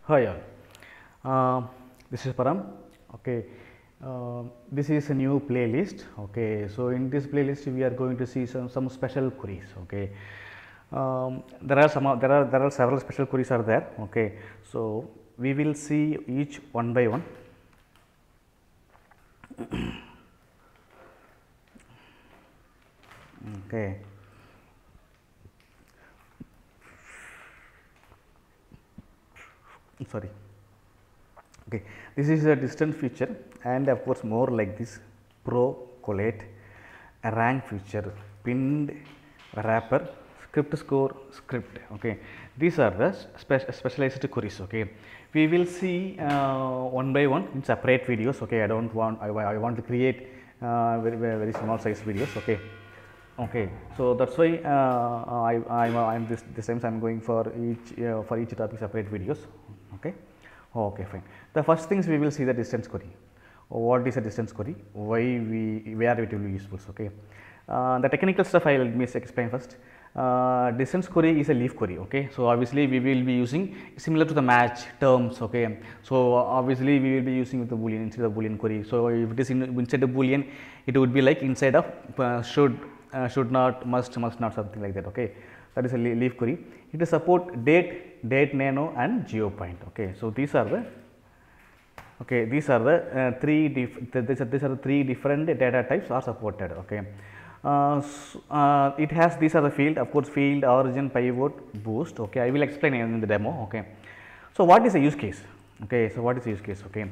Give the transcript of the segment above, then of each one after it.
Hi all. This is Param. Okay, this is a new playlist. Okay, so in this playlist we are going to see some special queries. Okay, there are several special queries are there. Okay, so we will see each one by one. Okay. Sorry. Okay, this is a distance feature and of course more like this pro collate, a rank feature, pinned wrapper, script score, script. Okay, these are the specialized queries. Okay, we will see one by one in separate videos. Okay, I want to create very small size videos. Okay. Okay, so that's why I'm this times I'm going for each topic separate videos. Okay. Okay, fine. The first things we will see the distance query. What is a distance query? Where it will be useful? Okay. The technical stuff I will explain first. Distance query is a leaf query. Okay. So obviously we will be using similar to the match terms. Okay. So obviously we will be using with the boolean instead of boolean query. So if it is inside the boolean, it would be like inside of should not, must not, something like that. Okay. That is a leaf query. It will support date, nano and geopoint. Okay. So these are the these are the three different data types are supported. Okay. It has, these are the field, of course, field, origin, pivot, boost. Okay, I will explain in the demo. Okay, so what is a use case? Okay, so what is a use case? Okay,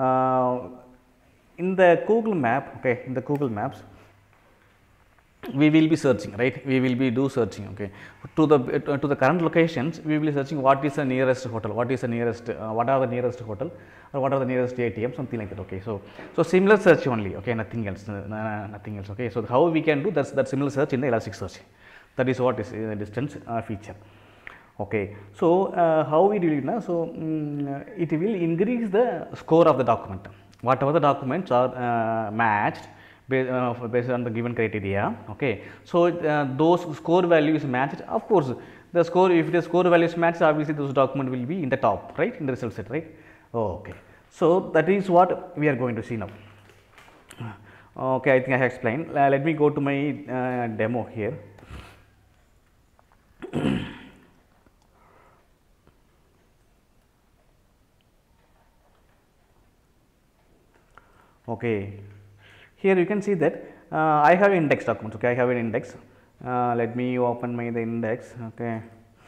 in the Google map, okay, in the Google Maps, we will be searching, right? We will be searching. Okay, to the current locations, we will be searching what is the nearest hotel, what is the nearest, what are the nearest hotel, or what are the nearest ATM, something like that. Okay, so similar search only. Okay, nothing else, nothing else. Okay, so how we can do that similar search in the Elasticsearch? That is what is the distance feature. Okay, so how we do it now? So it will increase the score of the document. Whatever the documents are matched based on the given criteria. Okay, so those score values matched. Of course, the score, if the score values matched, obviously those document will be in the top, right, in the result set, right? Okay, so that is what we are going to see now. Okay, I think I have explained. Let me go to my demo here. Okay, here you can see that I have index documents. Okay, I have an index. Let me open the index. Okay.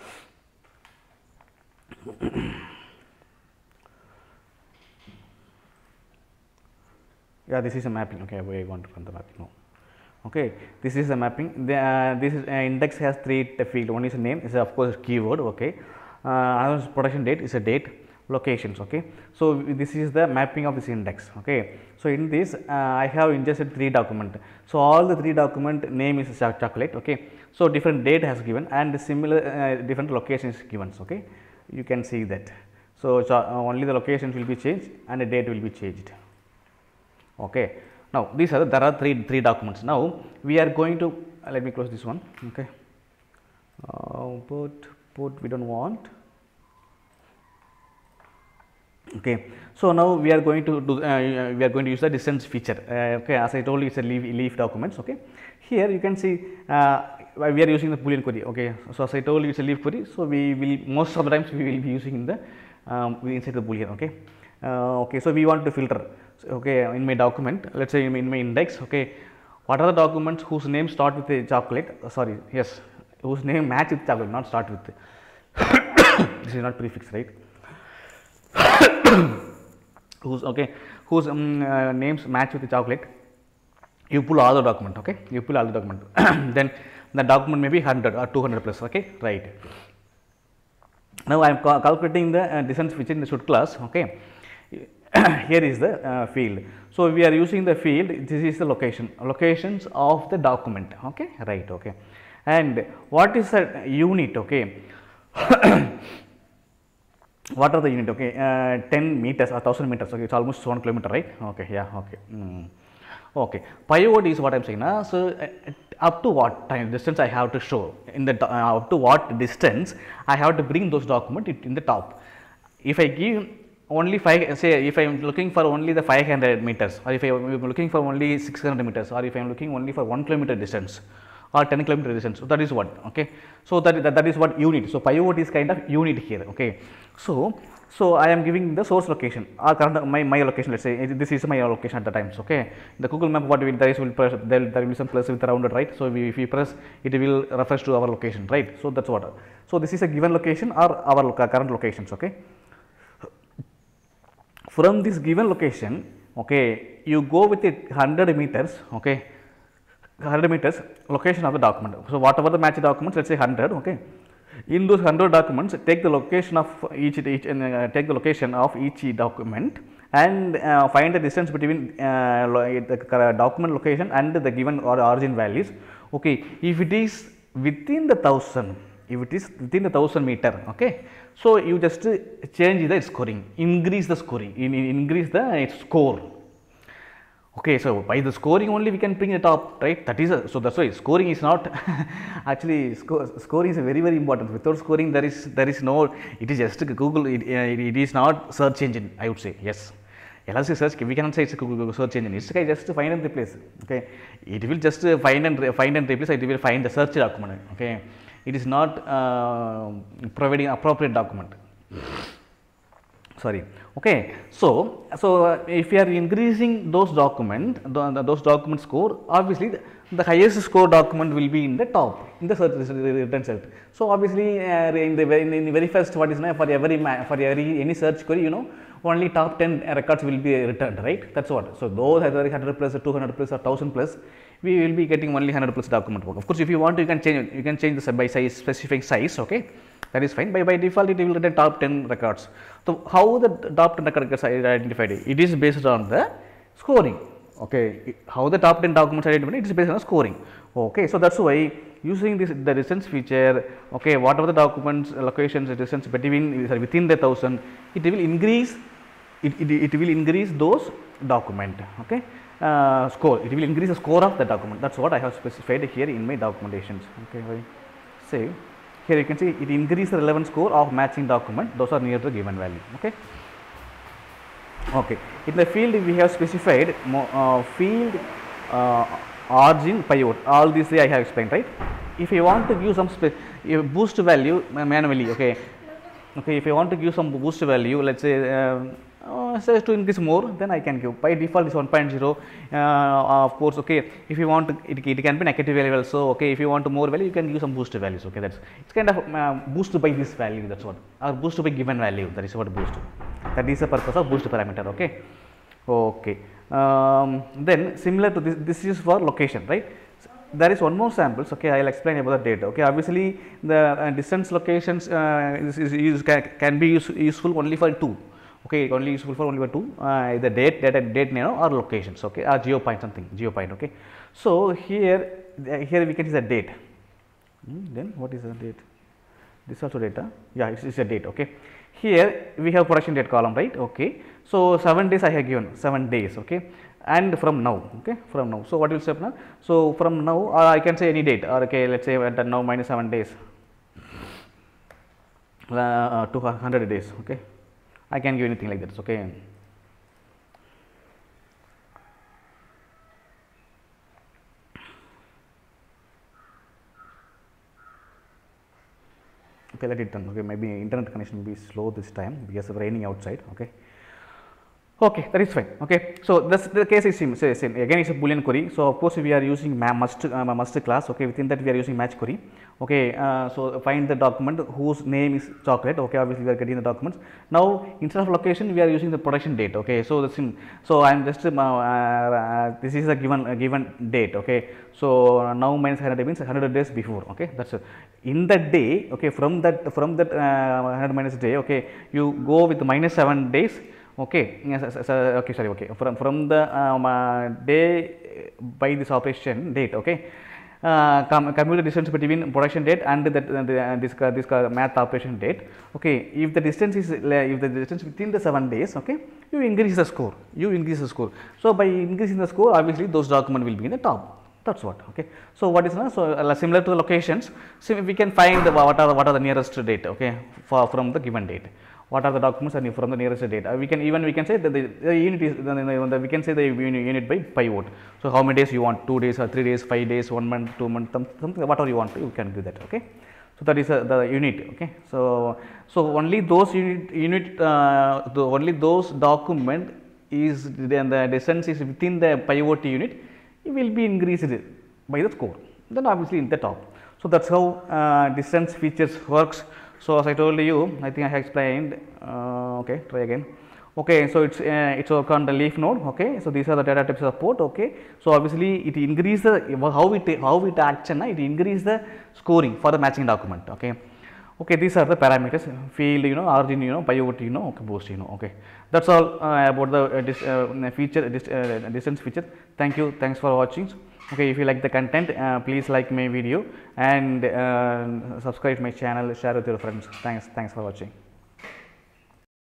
Yeah, this is a mapping. Okay, we want to run the mapping now. Okay, this is a mapping. This is index has three field. One is a name, is of course keyword. Okay, another production date is a date, locations. Okay, so this is the mapping of this index. Okay, so in this I have ingested three document. So all the three document name is chocolate. Okay, so different date has given and similar different locations given. Okay, you can see that. So only the locations will be changed and the date will be changed. Okay, now these are there are three documents. Now we are going to let me close this one. Okay, put we don't want. Okay, so now we are going to do we are going to use the distance feature. Okay, as I told you, it's a leaf documents. Okay, here you can see we are using the boolean query. Okay, so as I told you, it's a leaf query. So we will most of the times we will be using in the inside the boolean. Okay, okay, so we want to filter. Okay, in my document, let's say in my index. Okay, what are the documents whose name start with a chocolate? Sorry, yes, whose name match with chocolate, not start with. This is not prefix, right? whose names match with the chocolate, you pull all the document. Okay, you pull all the document. Then the document may be 100 or 200 plus. Okay, right. Now I am calculating the distance feature in the should class. Okay, here is the field. So we are using the field. This is the locations of the document. Okay, right. Okay, and what is the unit? Okay. What are the unit? Okay, 10 meters or 1000 meters. Okay, it's almost 1 kilometer, right? Okay, yeah, okay. Okay, pivot is what I am saying. So up to what time distance I have to show in the up to what distance I have to bring those documents in the top. if I give only 5, say if I am looking for only the 500 meters, or if I am looking for only 600 meters, or if I am looking only for 1 kilometer distance or 10 kilometer distance, so that is what, okay. So that is what unit. So pivot is kind of unit here, okay. So I am giving the source location or current my location, let's say this is my location at the times, okay. The Google map, what will there is will press, there will be some plus with rounded, right. So if you press, it will refers to our location, right. So that's what. So this is a given location or our current locations, okay. From this given location, okay, you go with it 100 meters, okay, 100 meters location of the document. So whatever the match documents, let's say 100, okay. In those 100 documents, take the location of each take the location of each document and find the distance between the document location and the given or origin values. Okay, if it is within the 1000, if it is within the 1000 meter, okay. So you just change the scoring, increase the scoring, increase the score. Okay, so by the scoring only we can bring the top, right. That is so that's why scoring is not actually scoring is very important. Without scoring there is no, it is just Google, it is not search engine, I would say. Yes, LSC search, we cannot say it's a Google search engine. It's just find and replace, okay. It will just find and replace, it will find the search document, okay. It is not providing appropriate document, sorry, okay. So if you are increasing those those document score, obviously the highest score document will be in the top in the search return set. So obviously in the very first, what is for every any search query, only top 10 records will be returned, right. That's what. So those 100 plus, 200 plus or 1000 plus, we will be getting only 100 plus document work. Of course, if you want, you can change the by size, specific size, okay. That is fine. By default, it will return top 10 records. So how the top 10 records are identified? It is based on the scoring, okay. How the top 10 documents are identified? It is based on scoring, okay. So that's why using the distance feature, okay, whatever the documents locations distance between within the 1000, it will increase. It will increase those document, okay. Score, it will increase the score of the document. That's what I have specified here in my documentations, okay. Save. Here you can see it increase the relevant score of matching document, those are near the given value, okay. Okay, in the field we have specified field origin pivot, all these three I have explained, right. If you want to give some boost value manually, okay, if I want to give some boost value, let's say says to increase more, then I can give. By default is 1.0, of course, okay. If you want to, it can be negative value also, okay. If you want more value, you can use some boost values, okay. It's kind of boost by this value, that's what, or boost by given value, that is what boost. That is the purpose of boost parameter, okay. Okay. Then similar to this is for location, right. There is one more samples, okay. I will explain about the data, okay. Obviously the distance locations can be useful only for two. Okay, only useful for only for two, the date name or locations, okay, or geo point, something geo point, okay. So here we can see the date. Then what is the date? This also data, yeah, it's a date, okay. Here we have production date column, right, okay. So 7 days I have given, 7 days, okay, and from now, okay, from now. So what will say now? So from now I can say any date, or okay, let's say at now minus 7 days, 200 days, okay. I can give anything like that, okay. Okay, let it run, okay. Maybe internet connection will be slow this time because of raining outside, okay. Okay, that is fine, okay. So this the case is same, again it's a boolean query. So of course we are using must class, okay. Within that we are using match query, okay. So find the document whose name is chocolate, okay. Obviously we are getting the documents. Now instead of location we are using the production date, okay. So so I am just this is a given date, okay. So now minus 100 means 100 days before, okay. That's it. In that day, okay, from that 100 minus day, okay, you go with minus 7 days. Okay, yes, okay, sorry, okay, from the day by this operation date, okay, compute the distance between production date and this math operation date, okay. If the distance is within the 7 days, okay, you increase the score, So by increasing the score, obviously those documents will be in the top. That's what, okay. So what is so similar to the locations, so we can find what are the nearest date, okay, from the given date. what are the documents and from the nearest date. We can say that the unit is we can say the unit by pivot. So how many days you want, 2 days or 3 days, 5 days, 1 month, 2 months, something whatever you want, you can give that. Okay, so that is the unit. Okay, so only those only those document is then the distance is within the pivot unit, it will be increased by the score, then obviously in the top. So that's how distance features works. So as I told you, I think I have explained. Okay, try again. Okay, so it's work on the leaf node. Okay, so these are the data types support. Okay, so obviously it increase the how it acts, it increase the scoring for the matching document. Okay, okay, these are the parameters: field, origin, pivot, okay, post, okay. That's all about the distance feature. Thank you. Thanks for watching. Okay, if you like the content, please like my video and subscribe my channel, share with your friends. Thanks for watching.